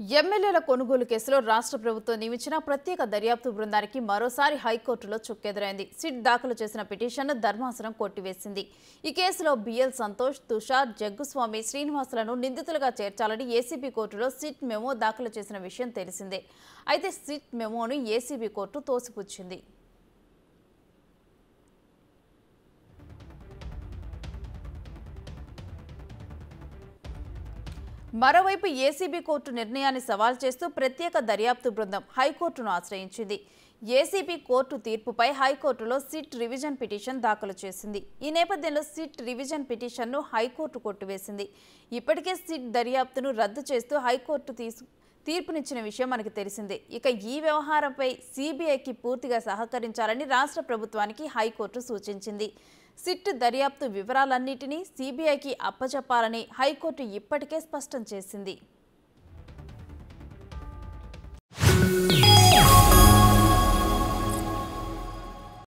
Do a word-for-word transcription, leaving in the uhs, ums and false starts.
ఎమ్మెల్యేల కొనుగోలు కేసులో రాష్ట్ర ప్రభుత్వం నియమించిన ప్రత్యేక దర్యాప్తు బృందానికి మరోసారి హైకోర్టులో చుక్కెదురైంది. సిట్ దాఖలు చేసిన పిటిషన్ను ధర్మాసనం కొట్టివేసింది. ఈ కేసులో బిఎల్ సంతోష్, తుషార్, జగ్గుస్వామి, శ్రీనివాసులను నిందితులుగా చేర్చాలని ఏసీబీ కోర్టులో సిట్ మెమో దాఖలు చేసిన విషయం తెలిసిందే. అయితే సిట్ మెమోను ఏసీబీ కోర్టు తోసిపుచ్చింది. మరోవైపు ఏసీబీ కోర్టు నిర్ణయాన్ని సవాల్ చేస్తూ ప్రత్యేక దర్యాప్తు బృందం హైకోర్టును ఆశ్రయించింది. ఏసీబీ కోర్టు తీర్పుపై హైకోర్టులో సిట్ రివిజన్ పిటిషన్ దాఖలు చేసింది. ఈ నేపథ్యంలో సిట్ రివిజన్ పిటిషన్ను హైకోర్టు కొట్టివేసింది. ఇప్పటికే సిట్ దర్యాప్తును రద్దు చేస్తూ హైకోర్టు తీసు తీర్పునిచ్చిన విషయం మనకు తెలిసిందే. ఇక ఈ వ్యవహారంపై సీబీఐకి పూర్తిగా సహకరించాలని రాష్ట్ర ప్రభుత్వానికి హైకోర్టు సూచించింది. సిట్ దర్యాప్తు వివరాలన్నింటినీ సీబీఐకి అప్పచెప్పాలని హైకోర్టు ఇప్పటికే స్పష్టం చేసింది.